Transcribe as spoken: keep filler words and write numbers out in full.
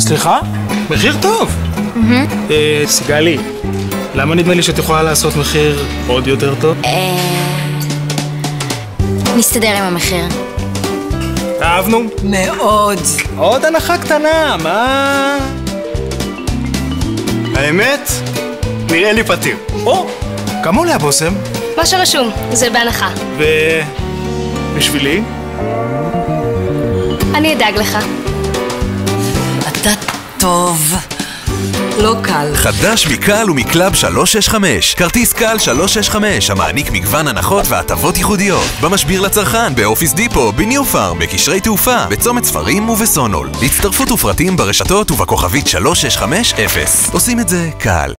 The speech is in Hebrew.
סליחה? מחיר טוב. סיגלי, למה נדמה לי שאת יכולה לעשות מחיר עוד יותר טוב? נסתדר עם המחיר. אהבנו. מאוד. עוד הנחה קטנה, מה? האמת, נראה לי פתיר. או, כמה עולה הבושם? מה שרשום, זה בהנחה. ובשבילי? אני אדאג לך. אתה טוב. לא קל. חדש מקל ומקלאב שלוש שש חמש. כרטיס קל שלוש שש חמש המעניק מגוון הנחות והטבות ייחודיות. במשביר לצרכן, באופיס דיפו, בניו פארם, בקשרי תעופה, בצומת ספרים ובסונול. להצטרפות ופרטים ברשתות ובכוכבית שלוש שש חמש אפס. עושים את זה קל.